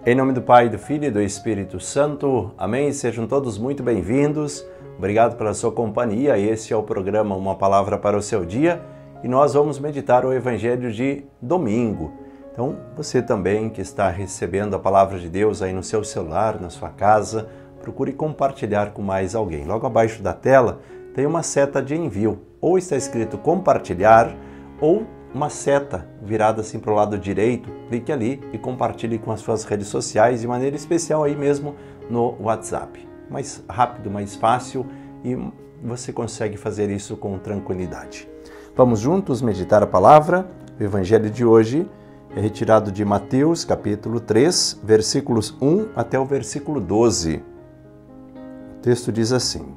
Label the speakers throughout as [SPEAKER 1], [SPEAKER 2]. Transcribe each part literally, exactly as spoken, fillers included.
[SPEAKER 1] Em nome do Pai, do Filho e do Espírito Santo. Amém. Sejam todos muito bem-vindos. Obrigado pela sua companhia. Esse é o programa Uma Palavra para o Seu Dia e nós vamos meditar o Evangelho de domingo. Então, você também que está recebendo a Palavra de Deus aí no seu celular, na sua casa, procure compartilhar com mais alguém. Logo abaixo da tela tem uma seta de envio. Ou está escrito compartilhar ou uma seta virada assim para o lado direito, clique ali e compartilhe com as suas redes sociais, de maneira especial aí mesmo no WhatsApp. Mais rápido, mais fácil e você consegue fazer isso com tranquilidade. Vamos juntos meditar a palavra. O evangelho de hoje é retirado de Mateus capítulo três, versículos um até o versículo doze. O texto diz assim: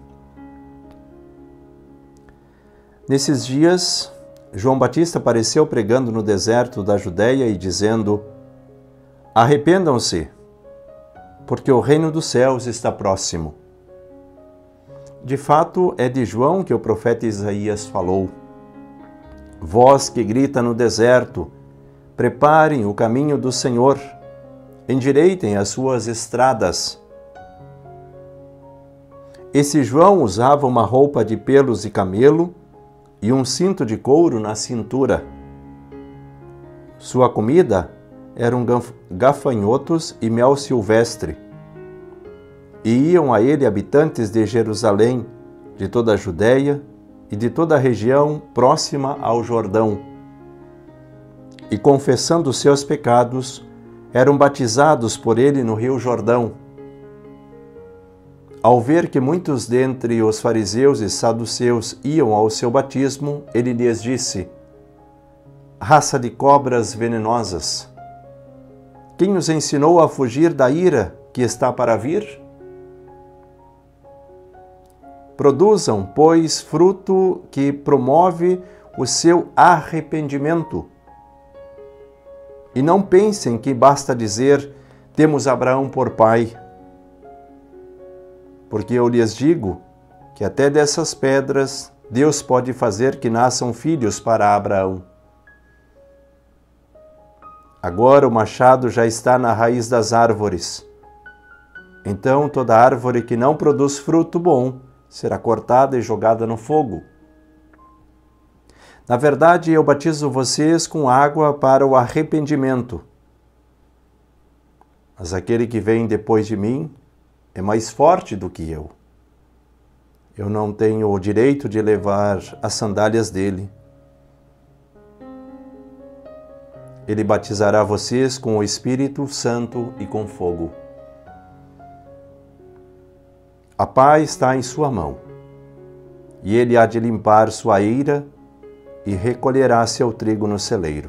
[SPEAKER 1] Nesses dias, João Batista apareceu pregando no deserto da Judéia e dizendo: Arrependam-se, porque o reino dos céus está próximo. De fato, é de João que o profeta Isaías falou: Voz que grita no deserto, preparem o caminho do Senhor, endireitem as suas estradas. Esse João usava uma roupa de pelos de camelo e um cinto de couro na cintura. Sua comida eram gafanhotos e mel silvestre. E iam a ele habitantes de Jerusalém, de toda a Judéia e de toda a região próxima ao Jordão. E confessando seus pecados, eram batizados por ele no rio Jordão. Ao ver que muitos dentre os fariseus e saduceus iam ao seu batismo, ele lhes disse: Raça de cobras venenosas, quem os ensinou a fugir da ira que está para vir? Produzam, pois, fruto que promove o seu arrependimento. E não pensem que basta dizer: temos Abraão por pai. Porque eu lhes digo que até dessas pedras Deus pode fazer que nasçam filhos para Abraão. Agora o machado já está na raiz das árvores. Então toda árvore que não produz fruto bom será cortada e jogada no fogo. Na verdade, eu batizo vocês com água para o arrependimento. Mas aquele que vem depois de mim é mais forte do que eu. Eu não tenho o direito de levar as sandálias dele. Ele batizará vocês com o Espírito Santo e com fogo. A pá está em sua mão, e ele há de limpar sua eira e recolherá seu trigo no celeiro.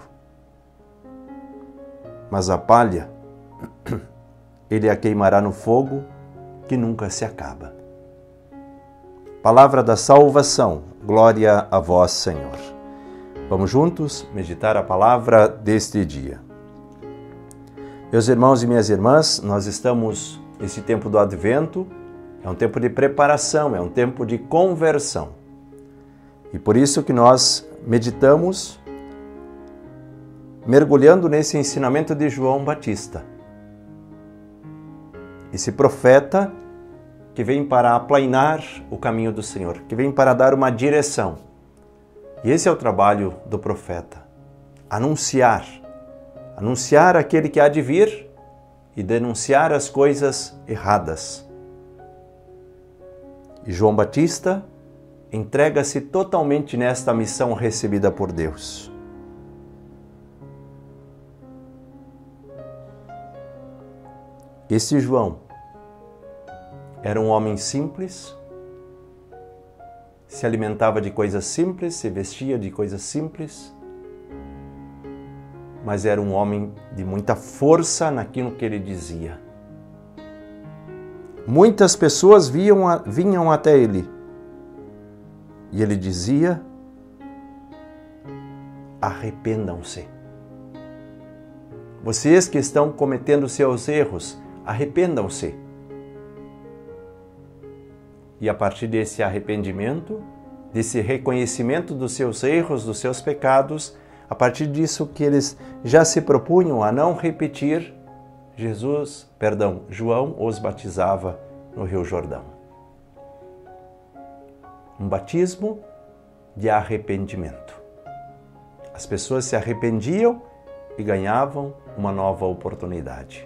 [SPEAKER 1] Mas a palha ele a queimará no fogo que nunca se acaba. Palavra da salvação, glória a vós, Senhor. Vamos juntos meditar a palavra deste dia. Meus irmãos e minhas irmãs, nós estamos nesse tempo do Advento, é um tempo de preparação, é um tempo de conversão. E por isso que nós meditamos mergulhando nesse ensinamento de João Batista. Esse profeta que vem para aplainar o caminho do Senhor, que vem para dar uma direção. E esse é o trabalho do profeta, anunciar, anunciar aquele que há de vir e denunciar as coisas erradas. E João Batista entrega-se totalmente nesta missão recebida por Deus. Esse João era um homem simples, se alimentava de coisas simples, se vestia de coisas simples, mas era um homem de muita força naquilo que ele dizia. Muitas pessoas viam, vinham até ele e ele dizia: arrependam-se. Vocês que estão cometendo seus erros, arrependam-se. E a partir desse arrependimento, desse reconhecimento dos seus erros, dos seus pecados, a partir disso que eles já se propunham a não repetir, Jesus, perdão, João os batizava no Rio Jordão. Um batismo de arrependimento. As pessoas se arrependiam e ganhavam uma nova oportunidade.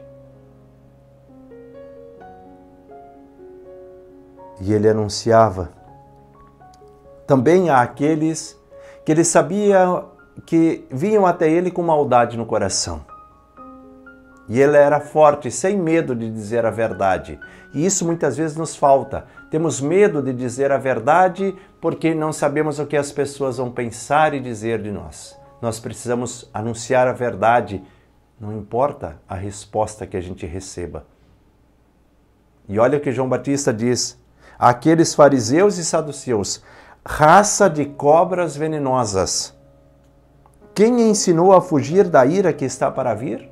[SPEAKER 1] E ele anunciava também àqueles que ele sabia que vinham até ele com maldade no coração. E ele era forte, sem medo de dizer a verdade. E isso muitas vezes nos falta. Temos medo de dizer a verdade porque não sabemos o que as pessoas vão pensar e dizer de nós. Nós precisamos anunciar a verdade, não importa a resposta que a gente receba. E olha o que João Batista diz: aqueles fariseus e saduceus, raça de cobras venenosas, quem ensinou a fugir da ira que está para vir?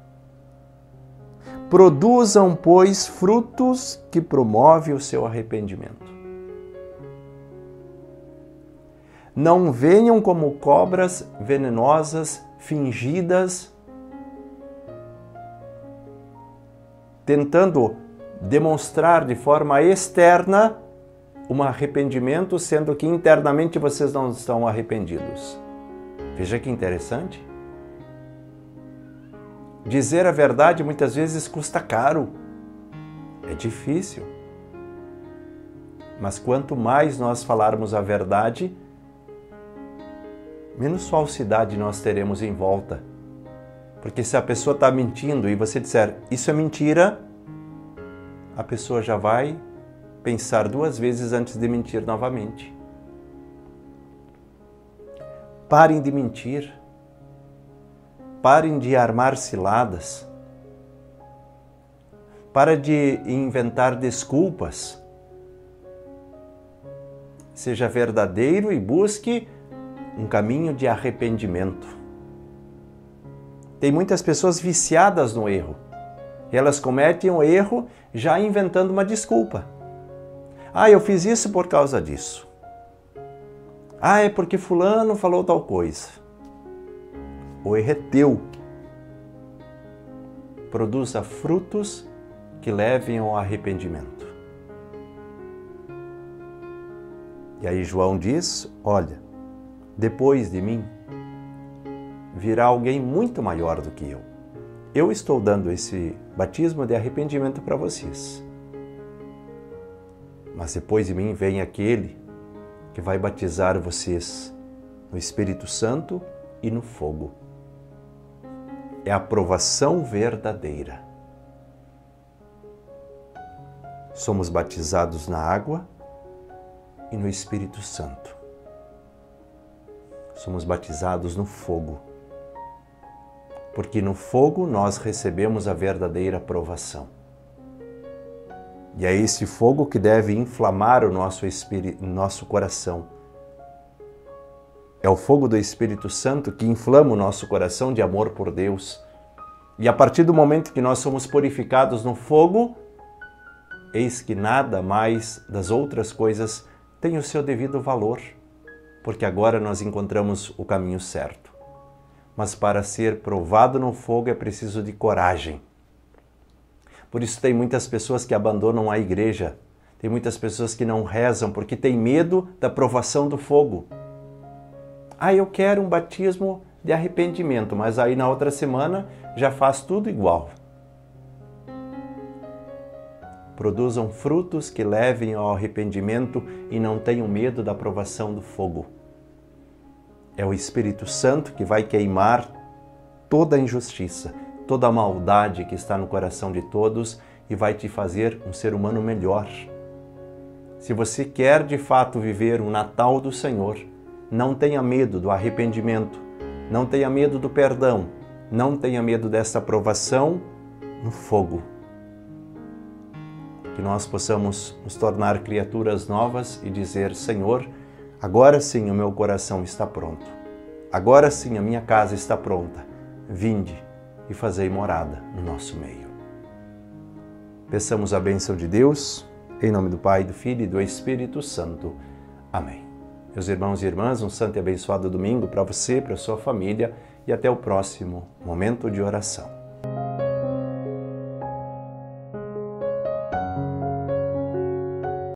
[SPEAKER 1] Produzam, pois, frutos que promovem o seu arrependimento. Não venham como cobras venenosas, fingidas, tentando demonstrar de forma externa um arrependimento, sendo que internamente vocês não estão arrependidos. Veja que interessante. Dizer a verdade muitas vezes custa caro. É difícil. Mas quanto mais nós falarmos a verdade, menos falsidade nós teremos em volta. Porque se a pessoa está mentindo e você disser, isso é mentira, a pessoa já vai pensar duas vezes antes de mentir novamente. Parem de mentir. Parem de armar ciladas. Para de inventar desculpas. Seja verdadeiro e busque um caminho de arrependimento. Tem muitas pessoas viciadas no erro. E elas cometem o erro já inventando uma desculpa. Ah, eu fiz isso por causa disso. Ah, é porque fulano falou tal coisa. O erro é teu. Produza frutos que levem ao arrependimento. E aí João diz, olha, depois de mim virá alguém muito maior do que eu. Eu estou dando esse batismo de arrependimento para vocês. Mas depois de mim vem aquele que vai batizar vocês no Espírito Santo e no fogo. É a provação verdadeira. Somos batizados na água e no Espírito Santo. Somos batizados no fogo. Porque no fogo nós recebemos a verdadeira provação. E é esse fogo que deve inflamar o nosso espírito, nosso coração. É o fogo do Espírito Santo que inflama o nosso coração de amor por Deus. E a partir do momento que nós somos purificados no fogo, eis que nada mais das outras coisas tem o seu devido valor, porque agora nós encontramos o caminho certo. Mas para ser provado no fogo é preciso de coragem. Por isso tem muitas pessoas que abandonam a igreja, tem muitas pessoas que não rezam porque têm medo da provação do fogo. Ah, eu quero um batismo de arrependimento, mas aí na outra semana já faz tudo igual. Produzam frutos que levem ao arrependimento e não tenham medo da provação do fogo. É o Espírito Santo que vai queimar toda a injustiça, toda a maldade que está no coração de todos e vai te fazer um ser humano melhor. Se você quer de fato viver o Natal do Senhor, não tenha medo do arrependimento, não tenha medo do perdão, não tenha medo dessa provação no fogo. Que nós possamos nos tornar criaturas novas e dizer, Senhor, agora sim o meu coração está pronto. Agora sim a minha casa está pronta. Vinde e fazei morada no nosso meio. Peçamos a bênção de Deus, em nome do Pai, do Filho e do Espírito Santo. Amém. Meus irmãos e irmãs, um santo e abençoado domingo para você, para a sua família e até o próximo momento de oração.